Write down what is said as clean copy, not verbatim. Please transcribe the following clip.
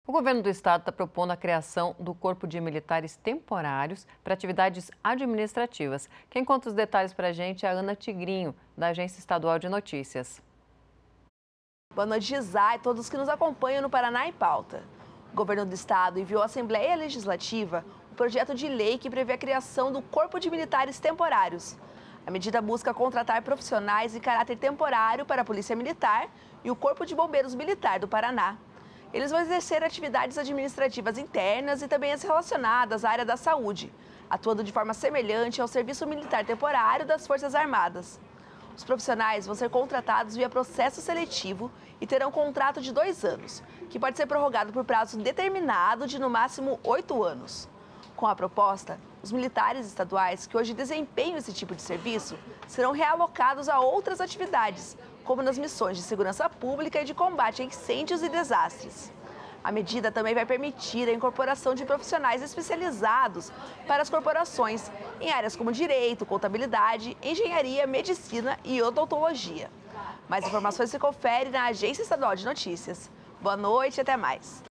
O governo do estado está propondo a criação do Corpo de Militares Temporários para atividades administrativas. Quem conta os detalhes para a gente é a Ana Tigrinho, da Agência Estadual de Notícias. Boa noite, Gisá, e todos que nos acompanham no Paraná em Pauta. O governo do estado enviou à Assembleia Legislativa um projeto de lei que prevê a criação do Corpo de Militares Temporários. A medida busca contratar profissionais em caráter temporário para a Polícia Militar e o Corpo de Bombeiros Militar do Paraná. Eles vão exercer atividades administrativas internas e também as relacionadas à área da saúde, atuando de forma semelhante ao Serviço Militar Temporário das Forças Armadas. Os profissionais vão ser contratados via processo seletivo e terão contrato de 2 anos, que pode ser prorrogado por prazo determinado de no máximo 8 anos. Com a proposta, os militares estaduais que hoje desempenham esse tipo de serviço serão realocados a outras atividades, como nas missões de segurança pública e de combate a incêndios e desastres. A medida também vai permitir a incorporação de profissionais especializados para as corporações em áreas como direito, contabilidade, engenharia, medicina e odontologia. Mais informações se confere na Agência Estadual de Notícias. Boa noite e até mais.